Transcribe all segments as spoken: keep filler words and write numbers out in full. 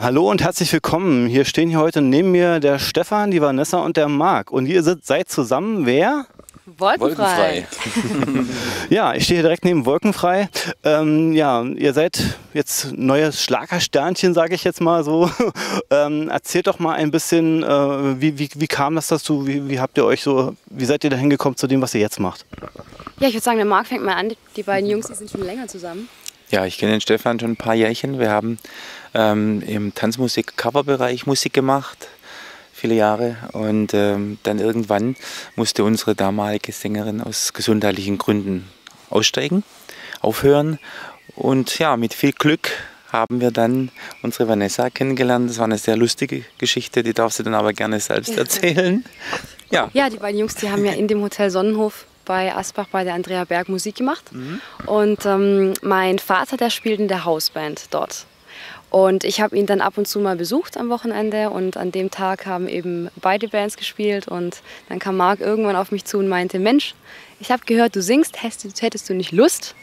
Hallo und herzlich willkommen. Hier stehen hier heute neben mir der Stefan, die Vanessa und der Marc. Und ihr seid zusammen wer? Wolkenfrei. Wolkenfrei. Ja, ich stehe hier direkt neben Wolkenfrei. Ähm, ja, ihr seid jetzt neues Schlagersternchen, sage ich jetzt mal so. ähm, erzählt doch mal ein bisschen, äh, wie, wie, wie kam das dazu? Wie, wie habt ihr euch so, wie seid ihr da hingekommen zu dem, was ihr jetzt macht? Ja, ich würde sagen, der Marc fängt mal an. Die beiden Jungs, die sind schon länger zusammen. Ja, ich kenne den Stefan schon ein paar Jährchen. Wir haben ähm, im Tanzmusik-Coverbereich Musik gemacht, viele Jahre. Und ähm, dann irgendwann musste unsere damalige Sängerin aus gesundheitlichen Gründen aussteigen, aufhören. Und ja, mit viel Glück haben wir dann unsere Vanessa kennengelernt. Das war eine sehr lustige Geschichte, die darf sie dann aber gerne selbst erzählen. Ja, Ja, die beiden Jungs, die haben ja in dem Hotel Sonnenhof bei Asbach bei der Andrea Berg Musik gemacht. Mhm. Und ähm, mein Vater, der spielt in der Hausband dort. Und ich habe ihn dann ab und zu mal besucht am Wochenende und an dem Tag haben eben beide Bands gespielt und dann kam Marc irgendwann auf mich zu und meinte, Mensch, ich habe gehört, du singst, hättest, hättest du nicht Lust,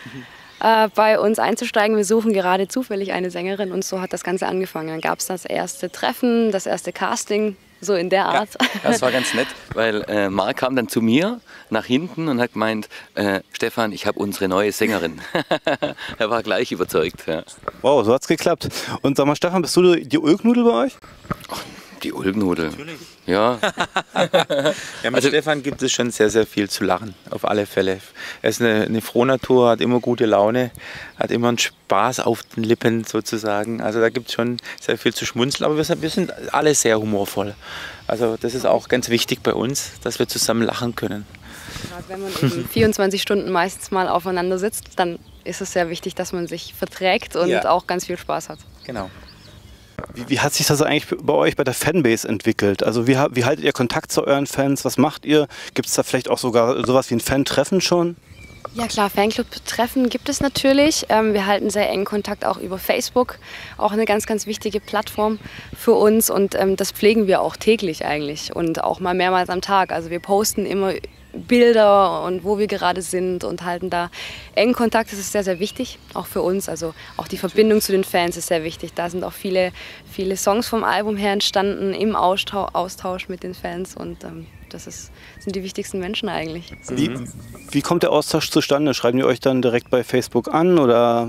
äh, bei uns einzusteigen? Wir suchen gerade zufällig eine Sängerin und so hat das Ganze angefangen. Dann gab es das erste Treffen, das erste Casting, so in der Art. Ja, das war ganz nett, weil äh, Marc kam dann zu mir nach hinten und hat gemeint, äh, Stefan, ich habe unsere neue Sängerin. Er war gleich überzeugt. Ja. Wow, so hat's geklappt. Und sag mal, Stefan, bist du die Ulknudel bei euch? Die Ulknudel. Natürlich. Ja. Ja, mit Also- Stefan gibt es schon sehr, sehr viel zu lachen, auf alle Fälle. Er ist eine, eine Frohnatur, hat immer gute Laune, hat immer einen Spaß auf den Lippen sozusagen. Also da gibt es schon sehr viel zu schmunzeln, aber wir sind, wir sind alle sehr humorvoll. Also das ist auch ganz wichtig bei uns, dass wir zusammen lachen können. Gerade wenn man eben vierundzwanzig Stunden meistens mal aufeinander sitzt, dann ist es sehr wichtig, dass man sich verträgt und Ja. auch ganz viel Spaß hat. Genau. Wie, wie hat sich das eigentlich bei euch bei der Fanbase entwickelt? Also wie, ha- wie haltet ihr Kontakt zu euren Fans? Was macht ihr? Gibt es da vielleicht auch sogar sowas wie ein Fan-Treffen schon? Ja klar, Fanclub-Treffen gibt es natürlich. Ähm, wir halten sehr engen Kontakt auch über Facebook. Auch eine ganz, ganz wichtige Plattform für uns und ähm, das pflegen wir auch täglich eigentlich und auch mal mehrmals am Tag. Also wir posten immer Bilder und wo wir gerade sind und halten da engen Kontakt. Das ist sehr, sehr wichtig, auch für uns. Also auch die Verbindung zu den Fans ist sehr wichtig. Da sind auch viele, viele Songs vom Album her entstanden im Austausch, Austausch mit den Fans und ähm, das ist, sind die wichtigsten Menschen eigentlich. Wie, wie kommt der Austausch zustande? Schreiben die euch dann direkt bei Facebook an oder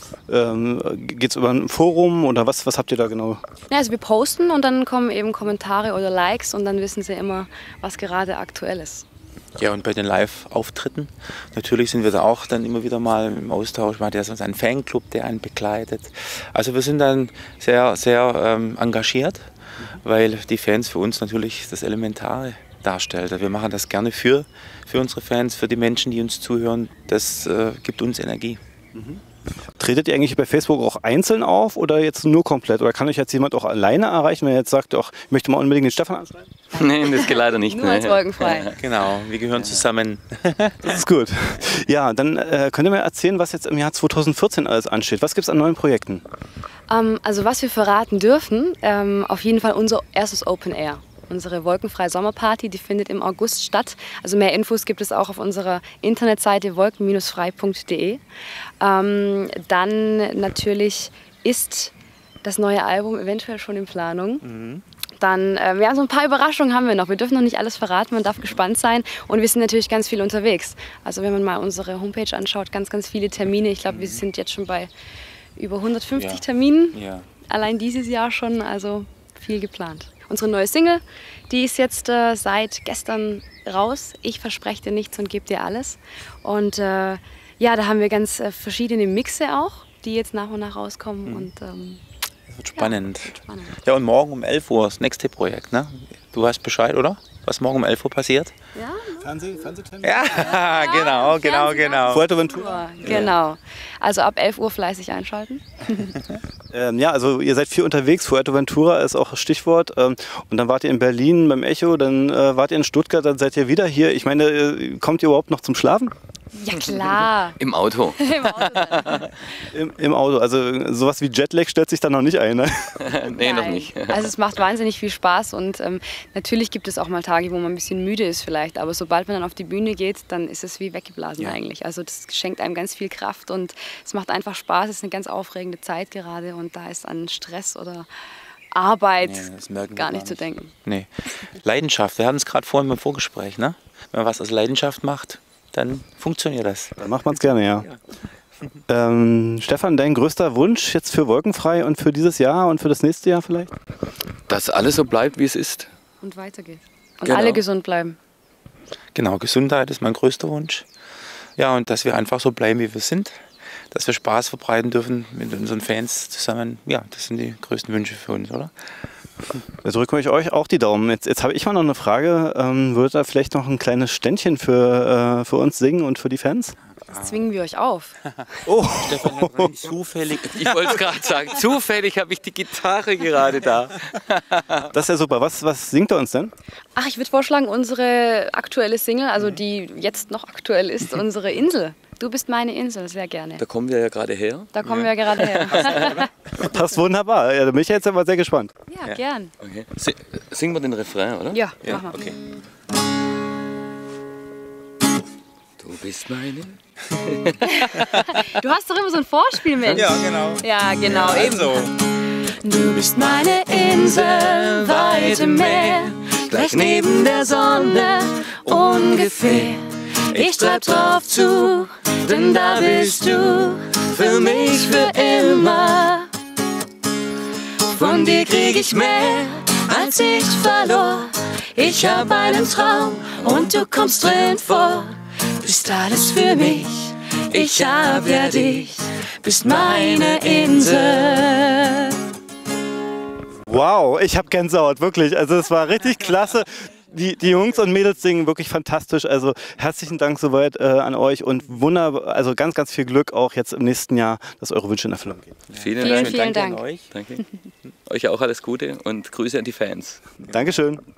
ähm, geht es über ein Forum oder was, was habt ihr da genau? Ja, also wir posten und dann kommen eben Kommentare oder Likes und dann wissen sie immer, was gerade aktuell ist. Ja, und bei den Live-Auftritten, natürlich sind wir da auch dann immer wieder mal im Austausch. Man hat ja so einen Fanclub, der einen begleitet. Also wir sind dann sehr, sehr ähm, engagiert, weil die Fans für uns natürlich das Elementare darstellt. Wir machen das gerne für, für unsere Fans, für die Menschen, die uns zuhören. Das äh, gibt uns Energie. Tretet ihr eigentlich bei Facebook auch einzeln auf oder jetzt nur komplett? Oder kann euch jetzt jemand auch alleine erreichen, wenn er jetzt sagt, ach, ich möchte mal unbedingt den Stefan anschreiben? Nein, das geht leider nicht. Nur als ne. Wolkenfrei. Genau, wir gehören zusammen. Das ist gut. Ja, dann äh, könnt ihr mir erzählen, was jetzt im Jahr zweitausendvierzehn alles ansteht. Was gibt es an neuen Projekten? Ähm, also was wir verraten dürfen, ähm, auf jeden Fall unser erstes Open Air. Unsere Wolkenfreie Sommerparty, die findet im August statt. Also mehr Infos gibt es auch auf unserer Internetseite wolken frei punkt de. Ähm, dann natürlich ist das neue Album eventuell schon in Planung. Mhm. Dann, äh, ja, so ein paar Überraschungen haben wir noch. Wir dürfen noch nicht alles verraten, man darf gespannt sein. Und wir sind natürlich ganz viel unterwegs. Also wenn man mal unsere Homepage anschaut, ganz, ganz viele Termine. Ich glaube, wir sind jetzt schon bei über hundertfünfzig Ja. Terminen. Ja. Allein dieses Jahr schon, also viel geplant. Unsere neue Single, die ist jetzt äh, seit gestern raus. Ich verspreche dir nichts und gebe dir alles. Und äh, ja, da haben wir ganz äh, verschiedene Mixe auch, die jetzt nach und nach rauskommen. Mhm. Und ähm, Das wird spannend. ja, wird spannend. Ja, und morgen um elf Uhr das nächste Projekt, ne? Du weißt Bescheid, oder? Was morgen um elf Uhr passiert? Ja, Fernseh, Fernsehtermin? Ja, genau, genau, Fernsehen, genau. Fuerteventura? genau. Also ab elf Uhr fleißig einschalten. Ähm, ja, also ihr seid viel unterwegs. Fuerteventura ist auch das Stichwort. Ähm, und dann wart ihr in Berlin beim Echo, dann äh, wart ihr in Stuttgart, dann seid ihr wieder hier. Ich meine, äh, kommt ihr überhaupt noch zum Schlafen? Ja klar. Im Auto. Im Auto dann. Im, Im Auto. Also sowas wie Jetlag stellt sich dann noch nicht ein, ne? Nee, noch Nein. nicht. Also es macht wahnsinnig viel Spaß und ähm, natürlich gibt es auch mal Tage, wo man ein bisschen müde ist vielleicht, aber sobald man dann auf die Bühne geht, dann ist es wie weggeblasen Ja. eigentlich. Also das schenkt einem ganz viel Kraft und es macht einfach Spaß, es ist eine ganz aufregende Zeit gerade und da ist an Stress oder Arbeit Nee, das merken wir gar nicht zu denken. Nee. Leidenschaft, wir hatten es gerade vorhin beim Vorgespräch, ne? Wenn man was aus Leidenschaft macht, dann funktioniert das. Dann macht man es gerne, ja. Ähm, Stefan, dein größter Wunsch jetzt für Wolkenfrei und für dieses Jahr und für das nächste Jahr vielleicht? Dass alles so bleibt, wie es ist. Und weitergeht. Und Genau. alle gesund bleiben. Genau, Gesundheit ist mein größter Wunsch. Ja, und dass wir einfach so bleiben, wie wir sind. Dass wir Spaß verbreiten dürfen mit unseren Fans zusammen. Ja, das sind die größten Wünsche für uns, oder? Da drücken wir euch auch die Daumen. Jetzt, jetzt habe ich mal noch eine Frage. Ähm, würdet ihr vielleicht noch ein kleines Ständchen für, äh, für uns singen und für die Fans? Das zwingen wir euch auf. Oh, Stefan hat rein zufällig. Ich wollte es gerade sagen, zufällig habe ich die Gitarre gerade da. das ist ja super. Was, was singt er uns denn? Ach, ich würde vorschlagen, unsere aktuelle Single, also die jetzt noch aktuell ist, unsere Insel. Du bist meine Insel, sehr gerne. Da kommen wir ja gerade her. Da kommen wir gerade her. Passt wunderbar. Ja, da bin ich jetzt aber sehr gespannt. Ja, gern. Okay. Si- Singen wir den Refrain, oder? Ja, Ja, mach mal. okay. Du bist meine. Du hast doch immer so ein Vorspiel, Mensch. Ja, genau. Ja, genau, eben. Also, Du bist meine Insel, weit im Meer, gleich neben der Sonne, ungefähr. Ich treib drauf zu, denn da bist du, für mich für immer. Von dir krieg ich mehr, als ich verlor. Ich hab einen Traum und du kommst drin vor. Bist alles für mich, ich hab ja dich, bist meine Insel. Wow, ich habe Gänsehaut, wirklich. Also es war richtig klasse. Die, die Jungs und Mädels singen wirklich fantastisch. Also herzlichen Dank soweit äh, an euch und wunderbar, also ganz, ganz viel Glück auch jetzt im nächsten Jahr, dass eure Wünsche in Erfüllung gehen. Vielen, Vielen, Dank. vielen danke Dank. an euch. Danke. Euch auch alles Gute und Grüße an die Fans. Dankeschön.